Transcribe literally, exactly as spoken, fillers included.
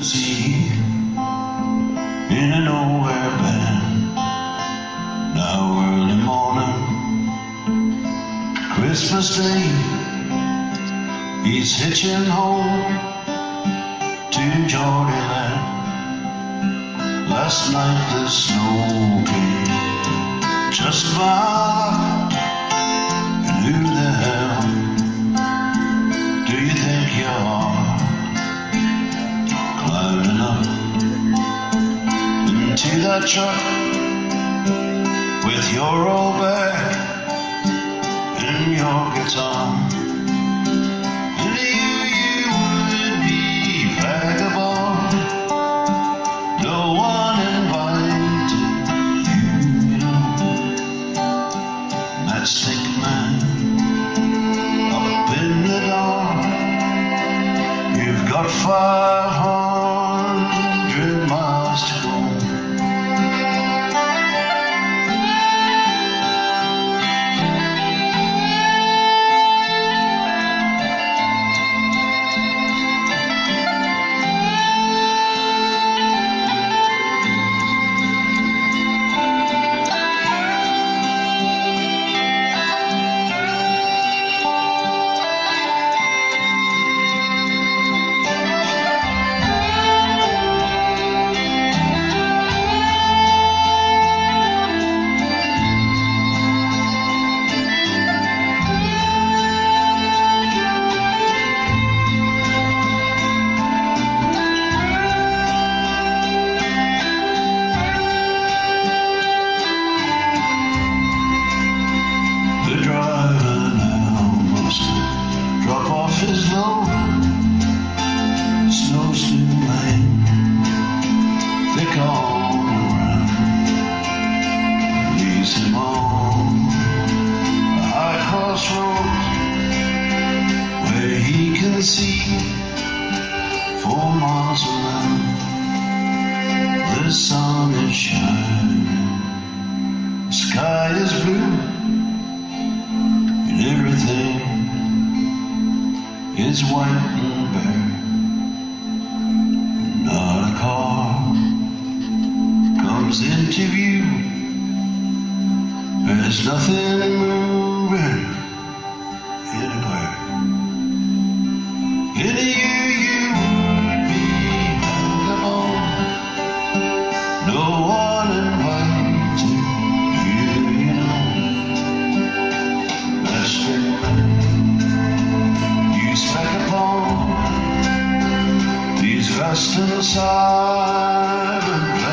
sea in a nowhere band. Now early morning, Christmas Day, he's hitching home to Jordanland. Last night the snow came just by, and who the hell do you think you are, climbing up into that truck with your old bag and your guitar? And you, you would be vagabond, no one invited you, you know. Matchstick man up in the dark, you've got five hundred miles to go. His load, snow's still laying thick all around. Leaves him on a high crossroads where he can see four miles around. The sun is shining, the sky is blue, and everything is white and bare. Not a car comes into view. There's nothing moving anywhere. In you, you would be vagabond, no one invited you, you know. Master, spec upon these western silent